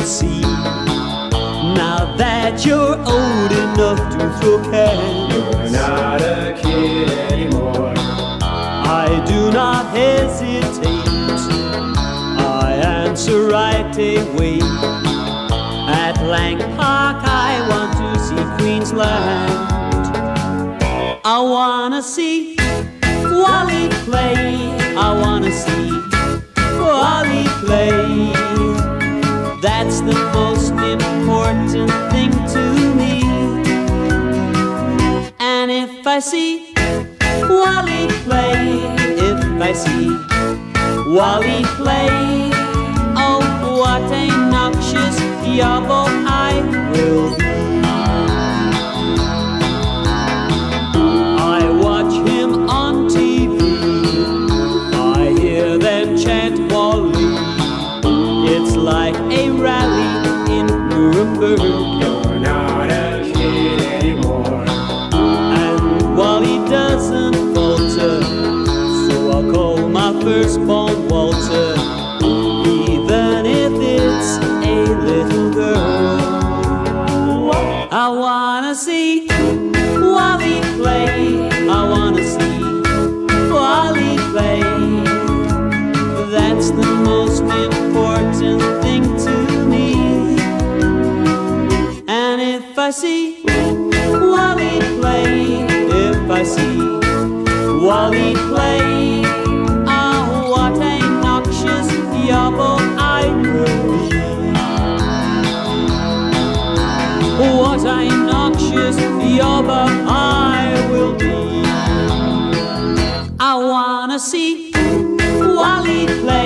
see. Now that you're old enough to throw cans, you're not a kid anymore. I do not hesitate, I answer right away. At Lang Park I want to see Queensland. I wanna see Wally play, I wanna see Wally play. That's the most important thing to me. And if I see Wally play, if I see Wally play, oh, what a noxious yobbo I will be. I watch him on TV, I hear them chant Wally. It's like a rally in Nuremberg. You're not a kid anymore. And Wally doesn't falter, so I'll call my firstborn Walter, even if it's a little girl. I wanna see Wally play, I wanna see Wally play. That's the most important thing to me. And if I see Wally play, if I see Wally play, oh, what a noxious yobbo I will be. What a noxious yobbo I will be. I wanna see Wally play.